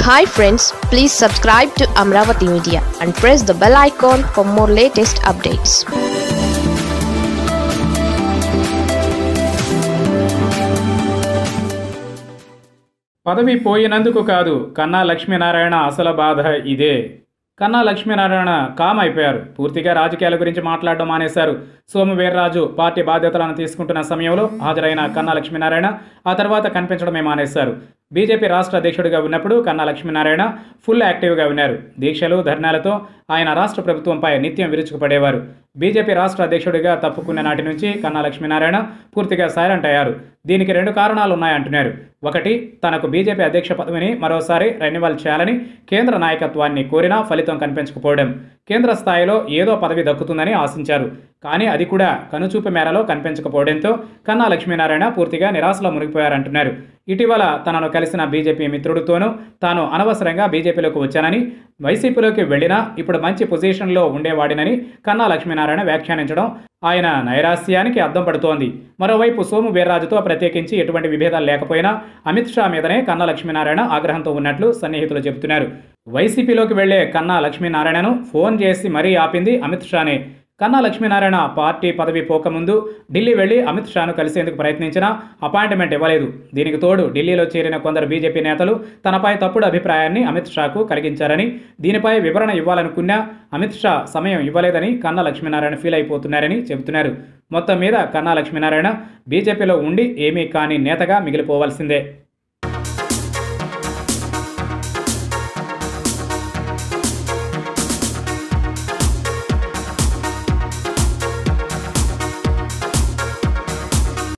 Hi friends, please subscribe to Amaravathi Media and press the bell icon for more latest updates. పదవి పోయినందుకు కాదు, కన్నా లక్ష్మీనారాయణ అసలు బాధ ఇదే. కన్నా లక్ష్మీనారాయణ కామ్ అయిపోయారు. పూర్తిగా రాజకీయాల గురించి మాట్లాడడం మానేశారు. సోము వీర్రాజు పార్టీ బాధ్యతలను తీసుకుంటున్న సమయంలో హాజరైన కన్నా లక్ష్మీనారాయణ ఆ తర్వాత కనిపించడమే మానేశారు. బీజేపీ రాష్ట్ర అధ్యక్షుడిగా ఉన్నప్పుడు కన్నా లక్ష్మీనారాయణ ఫుల్ యాక్టివ్గా ఉన్నారు. దీక్షలు, ధర్నాలతో ఆయన రాష్ట్ర ప్రభుత్వంపై నిత్యం విరుచుకుపడేవారు. బీజేపీ రాష్ట్ర అధ్యక్షుడిగా తప్పుకున్న నాటి నుంచి కన్నా లక్ష్మీనారాయణ పూర్తిగా సైలెంట్ అయ్యారు. దీనికి రెండు కారణాలు ఉన్నాయంటున్నారు. ఒకటి, తనకు బీజేపీ అధ్యక్ష పదవిని మరోసారి రెన్యువల్ చేయాలని కేంద్ర నాయకత్వాన్ని కోరినా ఫలితం కనిపించకపోవడం. కేంద్ర స్థాయిలో ఏదో పదవి దక్కుతుందని ఆశించారు. కానీ అది కూడా కనుచూపు మేరలో కనిపించకపోవడంతో కన్నా లక్ష్మీనారాయణ పూర్తిగా నిరాశలో మునిగిపోయారంటున్నారు. ఇటీవల తనను కలిసిన బీజేపీ మిత్రుడితోనూ తాను అనవసరంగా బీజేపీలోకి వచ్చానని, వైసీపీలోకి వెళ్ళినా ఇప్పుడు మంచి పొజిషన్లో ఉండేవాడినని కన్నా లక్ష్మీనారాయణ వ్యాఖ్యానించడం ఆయన నైరాస్యానికి అద్దం పడుతోంది. మరోవైపు సోము వీర్రాజుతో ప్రత్యేకించి ఎటువంటి విభేదాలు లేకపోయినా అమిత్ షా మీదనే కన్నా లక్ష్మీనారాయణ ఆగ్రహంతో ఉన్నట్లు సన్నిహితులు చెబుతున్నారు. వైసీపీలోకి వెళ్లే కన్నా లక్ష్మీనారాయణను ఫోన్ చేసి మరీ ఆపింది అమిత్ షానే. కన్నా లక్ష్మీనారాయణ పార్టీ పదవి పోకముందు ఢిల్లీ వెళ్లి అమిత్ షాను కలిసేందుకు ప్రయత్నించినా అపాయింట్మెంట్ ఇవ్వలేదు. దీనికి తోడు ఢిల్లీలో చేరిన కొందరు బీజేపీ నేతలు తనపై తప్పుడు అభిప్రాయాన్ని అమిత్ షాకు కలిగించారని, దీనిపై వివరణ ఇవ్వాలనుకున్నా అమిత్ షా సమయం ఇవ్వలేదని కన్నా లక్ష్మీనారాయణ ఫీల్ అయిపోతున్నారని చెబుతున్నారు. మొత్తం మీద కన్నా లక్ష్మీనారాయణ బీజేపీలో ఉండి ఏమీ కాని నేతగా మిగిలిపోవాల్సిందే.